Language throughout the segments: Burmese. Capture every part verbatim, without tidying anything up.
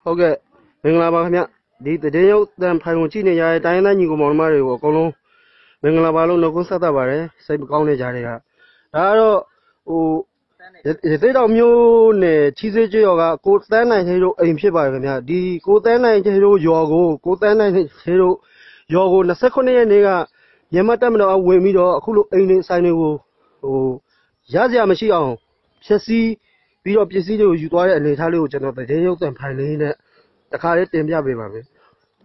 ဟုတ်ကဲ့မင်္ဂလာပါခင်ဗျဒီတည်ရုပ်တန်ဖိုင်ကိုကြည့်နေရတဲ့တိုင်းသားညီကိုမောင်နှမတွေကိုအကုန်လုံးမင်္ဂလာပါလို့နှုတ်ခွန်းဆက်သပါတယ်စိတ်မကောင်းတဲ့ကြားတွေကဒါကတော့ဟိုရသေးတော်မျိုးနဲ့ချီးစေးကြော်ကကိုတန်းနိုင်သေးတို့အိမ်ဖြစ်ပါတယ်ခင်ဗျဒီကိုတန်းနိုင်သေးတို့ရော်ကိုကိုတန်းနိုင်သေးတို့ရော်ကိုยี่สิบเก้าရက်နေ့ကမြန်မာတပ်မတော်ဝင်ပြီးတော့အခုလိုအိမ်တွေဆိုင်တွေကိုဟိုရစရာမရှိအောင်ဖြည့်ဆည်းပြီးတော့ပစ္စည်းတွေကိုယူသွားတဲ့အနေအထားလေးကိုကျွန်တော်တည်ရုပ်တန်ဖိုင်လေးနဲ့တခါလေးတင်ပြပေးပါမယ်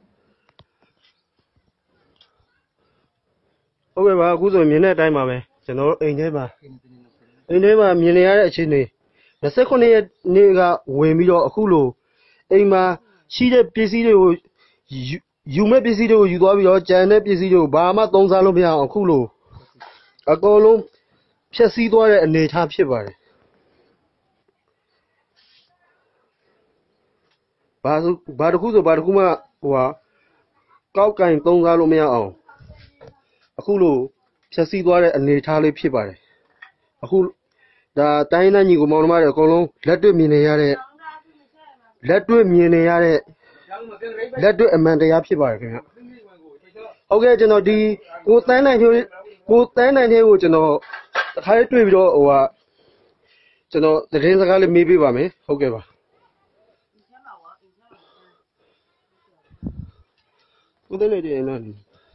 ဟုတ်ကဲ့ပါအခုဆိုမြင်တဲ့အတိုင်းပါပဲကျွန်တော်တို့အိမ်ထဲမှာအိမ်ထဲမှာမြင်နေရတဲ့အခြေအနေยี่สิบเก้าရက်နေ့ကဝင်ပြီးတော့အခုလိုအိမ်မှာရှိတဲ့ပစ္စည်းတွေကိုယူမဲ့ပစ္စည်းတွေကိုယူသွားပြီးတော့ကြံတဲ့ပစ္စည်းတွေကိုဘာမှသုံးစားလို့မရအောင်အခုလိုအကုန်လုံးဖြည့်ဆည်းသွားတဲ့အနေအထားဖြစ်ပါတယ်ဘာဘာတခုဆိုဘာတခုမှဟိုဟာကောက်ကင်သုံးစားလို့မရအောင်အခုလိုဖြည့်ဆည်းသွားတဲ့အနေအထားလေးဖြစ်ပါတယ်အခုဒါတိုင်းသားညီကိုမောင်နှမတွေအကုန်လုံးလက်တွေ့မြင်နေရတဲ့လက်တွေ့မြင်နေရတဲ့လက်တွေ့အမှန်တရားဖြစ်ပါတယ်ခင်ဗျဟုတ်ကဲ့ကျွန်တော်ဒီကိုတန်းနိုင်သေးကိုတန်းနိုင်သေးကိုကျွန်တော်တစ်ခါလေးတွေ့ပြီးတော့ဟိုဟာကျွန်တော်သတင်းစကားလေးမေးပေးပါမယ်ဟုတ်ကဲ့ပါကိုတန်းနိုင်တဲ့နော်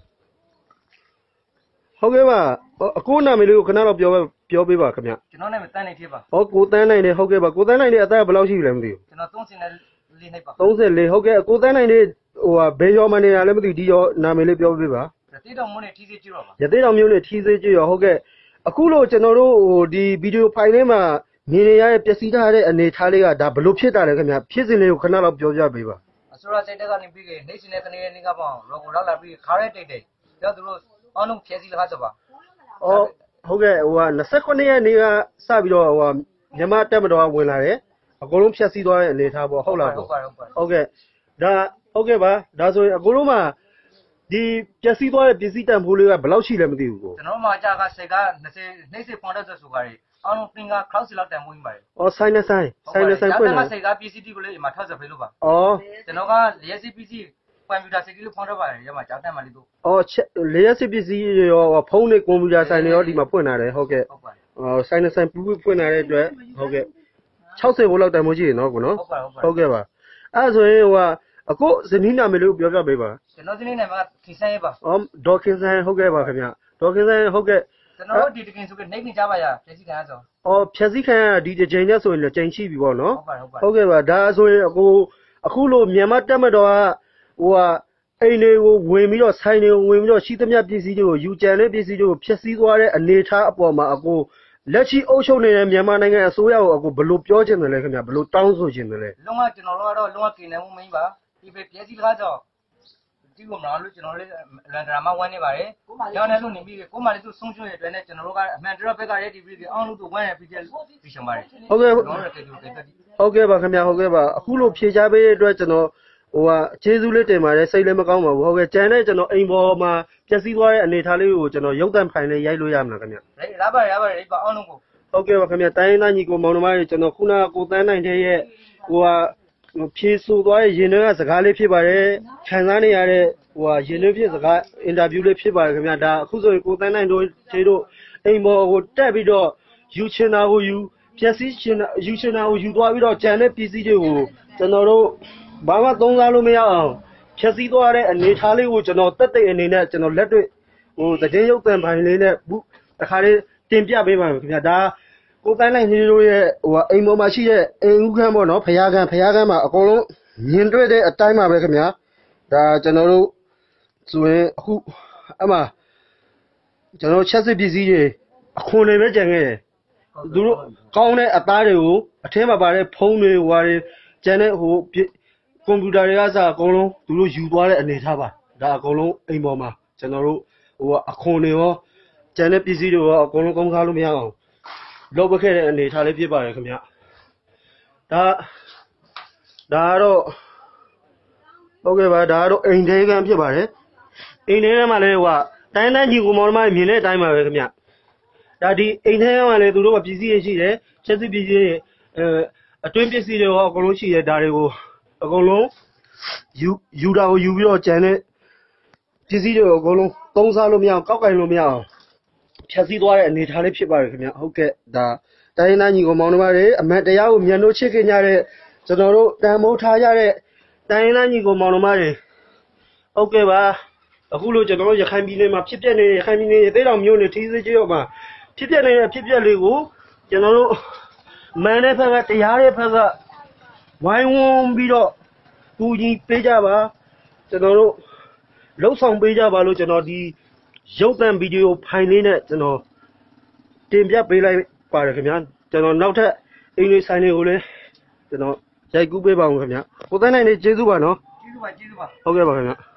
ဟုတ်ကဲ့ပါအခုနာမည်လေးကိုခဏတော့ပြောပြောပေးပါခင်ဗျကျွန်တော်နာမည်တန်းနိုင်ဖြစ်ပါဟောကိုတန်းနိုင်တယ်ဟုတ်ကဲ့ပါကိုတန်းနိုင်တဲ့အသက်ဘယ်လောက်ရှိပြီလဲမသိဘူးကျွန်တော်三十四နှစ်ပါ三十四ဟုတ်ကဲ့ကိုတန်းနိုင်တဲ့ဟိုဟာဘယ်ရောမနေတာလဲမသိဒီရောနာမည်လေးပြောပေးပါရသေးတော်မျိုးနဲ့ထီးစေးကြည့်တော့ပါရသေးတော်မျိုးနဲ့ထီးစေးကြည့်ရောဟုတ်ကဲ့အခုလို့ကျွန်တော်တို့ဟိုဒီဗီဒီယိုဖိုင်လေးမှာမြင်နေရတဲ့ပျက်စီးထားတဲ့အနေထားလေးကဒါဘလို့ဖြစ်တာလဲခင်ဗျဖြစ်စဉ်လေးကိုခဏတော့ပြောပြပေးပါအစိုးရစိတ်တက်ကနေပြီးခဲ့နေရှင်နဲ့တနေ့နေ့ကပေါ့ရောကိုလောက်လာပြီးခါရဲတိတ်တိတ်ပြောသူတို့အောင်းလုံးဖြည့်စီလကားဆိုပါအော်ဟုတ်ကဲ့ဟိုဟာยี่สิบเก้าရက်နေ့ကစပြီးတော့ဟိုမြန်မာတက်မတော်ကဝင်လာတယ်အကုန်လုံးဖြတ်စည်းသွားတဲ့အနေထားပေါ့ဟုတ်လားဟုတ်ပါဟုတ်ပါဟုတ်ကဲ့ဒါဟုတ်ကဲ့ပါဒါဆိုရင်အကုန်လုံးမှာဒီဖြတ်စည်းသွားတဲ့ပစ္စည်းတန်ဖိုးလေးကဘယ်လောက်ရှိလဲမသိဘူးကိုကျွန်တော်မှကြာကစိတ်ကยี่สิบနှိမ့်စစ်ပွန်တဲ့ဆိုကြတယ်အောင်းလုံးသင်္ကခလောက်စီလောက်တန်ဖိုးကြီးပါတယ်အော်ဆိုင်နဲ့ဆိုင်ဆိုင်နဲ့ဆိုင်ဖွင့်တယ်စိတ်ကပစ္စည်းတီကိုလေးမှာထောက်စဖေးလို့ပါအော်ကျွန်တော်ကလျက်စစ်ပစ္စည်းကွန်ပျူတာစိတ်ကြီးလို့ဖွင့်တော့ပါတယ်ရမှာကြောက်တက်မှလေးတို့အော်လျက်စစ်ပစ္စည်းရောဖုန်းနဲ့ကွန်ပျူတာဆိုင်တွေရောဒီမှာဖွင့်လာတယ်ဟုတ်ကဲ့ဟုတ်ပါအော်ဆိုင်နဲ့ဆိုင်ပူးဖွင့်လာတဲ့အတွက်ဟုတ်ကဲ့၆၀ဘိုးလောက်တန်ဖိုးရှိတယ်နော်ကိုနော်ဟုတ်ပါဟုတ်ကဲ့ပါအဲ့ဆိုရင်ဟိုကအခုဇနီးနာမည်လေးကိုပြောပြပေးပါကျွန်တော်ဇနီးနာမည်ကခင်ဆိုင်ပါအော်ဒေါ်ခင်ဆိုင်ဟုတ်ကဲ့ပါခင်ဗျဒေါ်ခင်ဆိုင်ဟုတ်ကဲ့ကျွန်တော်တို့ဒီတကင်ဆိုကနေနေကြပါရဖြည့်စည်းခံရဆိုအော်ဖြည့်စည်းခံရဒီတစ်ချိန်နဲ့ဆိုရင်လည်းချိန်ရှိပြီပေါ့နော်ဟုတ်ပါဟုတ်ပါဟုတ်ကဲ့ပါဒါဆိုရင်အခုအခုလိုမြန်မာတက်မတော်ကဟိုကအိမ်တွေကိုဝင်ပြီးတော့ဆိုင်တွေကိုဝင်ပြီးတော့ရှိသမျှပစ္စည်းတွေကိုယူကြံတဲ့ပစ္စည်းတွေကိုဖျက်ဆီးသွားတဲ့အနေအထားအပေါ်မှာအခုလက်ရှိအုပ်ချုပ်နေတဲ့မြန်မာနိုင်ငံအစိုးရကိုအခုဘယ်လိုပြောချင်တယ်လဲခင်ဗျဘယ်လိုတောင်းဆိုချင်တယ်လဲလုံးဝကျွန်တော်တို့ကတော့လုံးဝกินနေမှုမင်းပါဒီပဲပြည့်စည်လကားကြောဒီကိုမလားလို့ကျွန်တော်လေးလန်ဒရာမှာဝမ်းနေပါတယ်ရောင်းနေလို့နေပြီးကိုမလေးသူဆုံးရှုံးရတဲ့အတွက်နဲ့ကျွန်တော်တို့ကအမှန်တရားဘက်ကရဲဒီပြီးအောင်းလို့သူဝမ်းရပြီးတဲ့ပြီးရှင်ပါတယ်ဟုတ်ကဲ့ဟုတ်ကဲ့ပါခင်ဗျဟုတ်ကဲ့ပါအခုလိုဖြေချပေးတဲ့အတွက်ကျွန်တော်ဟိုကကျေးဇူးလေးတင်ပါတယ်စိတ်လည်းမကောင်းပါဘူးဟုတ်ကဲ့ကြံတဲ့ကျွန်တော်အိမ်ပေါ်မှာပျက်စီးသွားတဲ့အနေအထားလေးကိုကျွန်တော်ရုပ်သံဖိုင်လေးရိုက်လို့ရမလားခင်ဗျရပါရပါရပါအောင်လုံးကိုဟုတ်ကဲ့ပါခင်ဗျတိုင်းသားညီကိုမောင်နှမတွေကျွန်တော်ခုနကကိုတန်းနိုင်တဲ့ရဲ့ဟိုကဖြေဆိုသွားတဲ့ရင်တွေကစကားလေးဖြစ်ပါတယ်ခံစားနေရတဲ့ဟိုကရင်တွေဖြစ်စကားအင်တာဗျူးလေးဖြစ်ပါတယ်ခင်ဗျဒါအခုဆိုရင်ကိုတန်းနိုင်တို့ခြေတို့အိမ်ပေါ်ကိုတက်ပြီးတော့ယူချင်တာကိုယူပျက်စီးချင်တာယူချင်တာကိုယူသွားပြီးတော့ကြံတဲ့ပစ္စည်းတွေကိုကျွန်တော်တို့ဘာမှသုံးစားလို့မရအောင်ဖြည့်ဆည်းသွားတဲ့အနေထားလေးကိုကျွန်တော်တက်တဲ့အနေနဲ့ကျွန်တော်လက်တွေ့ဟိုတည်ရုပ်တန်ဖိုင်လေးနဲ့တခါလေးတင်ပြပေးပါမယ်ခင်ဗျာဒါကိုတိုင်းနိုင်လေးတို့ရဲ့ဟိုအိမ်ပေါ်မှာရှိတဲ့အိမ်ဦးခန်းပေါ့နော်ဖယားခန်းဖယားခန်းမှာအကုန်လုံးမြင်တွေ့တဲ့အတိုင်းပါပဲခင်ဗျာဒါကျွန်တော်တို့ဆိုရင်အခုအမှကျွန်တော်ချက်စစ်ပစ္စည်းတွေအခွန်တွေပဲကြံခဲ့တယ်သူတို့ကောင်းတဲ့အသားတွေကိုအထင်းမှာပါတဲ့ဖုံးတွေဟိုတွေကျန်တဲ့ဟိုကွန်ပျူတာတွေကစအကုန်လုံးသူတို့ယူသွားတဲ့အနေထားပါဒါအကုန်လုံးအိမ်ပေါ်မှာကျွန်တော်တို့ဟိုအခွန်တွေရောကျန်တဲ့ပစ္စည်းတွေရောအကုန်လုံးကောင်းစားလို့မရအောင်လုပ်ပခဲ့တဲ့အနေထားလေးဖြစ်ပါတယ်ခင်ဗျဒါဒါတော့ဟုတ်ကဲ့ပါဒါကတော့အိမ်ထဲကဖြစ်ပါတယ်အိမ်ထဲမှာလည်းဟိုကတိုင်းတိုင်းညီကိုမောင်နှမမြင်တဲ့အတိုင်းပါပဲခင်ဗျဒါဒီအိမ်ထဲမှာလည်းသူတို့ကပစ္စည်းတွေရှိတယ်ချက်စစ်ပစ္စည်းတွေအဲအတွင်းပစ္စည်းတွေရောအကုန်လုံးရှိတယ်ဒါတွေကိုအကုန်လုံးယူယူတာကိုယူပြီးတော့ကျန်တဲ့ပစ္စည်းတွေကိုအကုန်လုံးသုံးစားလို့မရအောင်ကောက်ကင်လို့မရအောင်ဖြတ်စည်းသွားတဲ့အနေအထားလေးဖြစ်ပါတယ်ခင်ဗျဟုတ်ကဲ့ဒါတိုင်းရင်းသားညီကောင်မောင်နှမတွေအမှန်တရားကိုမြန်လို့ချစ်ခင်ကြတဲ့ကျွန်တော်တို့တန်ဖိုးထားကြတဲ့တိုင်းရင်းသားညီကောင်မောင်နှမတွေဟုတ်ကဲ့ပါအခုလိုကျွန်တော်တို့ရခိုင်ပြည်နယ်မှာဖြစ်ပျက်နေတဲ့ရခိုင်ပြည်နယ်ရဲ့သေးတောင်မြို့နယ်ထီးစကြီးရောမှာဖြစ်ပျက်နေတဲ့ဖြစ်ပျက်လေးကိုကျွန်တော်တို့မန်တဲ့ဘက်ကတရားတဲ့ဘက်ကဝိုင်းဝန်းပြီးတော့ကူညီပေးကြပါကျွန်တော်တို့လှုပ်ဆောင်ပေးကြပါလို့ကျွန်တော်ဒီရုပ်သံဗီဒီယိုဖိုင်လေးနဲ့ကျွန်တော်တင်ပြပေးလိုက်ပါတယ်ခင်ဗျာကျွန်တော်နောက်ထပ်အင်္ဂလိပ်ဆိုင်တွေကိုလည်းကျွန်တော်ရိုက်ကူးပေးပါဦးခင်ဗျာကိုသိန်းနိုင်နေကျေးဇူးပါနော်ကျေးဇူးပါကျေးဇူးပါဟုတ်ကဲ့ပါခင်ဗျာ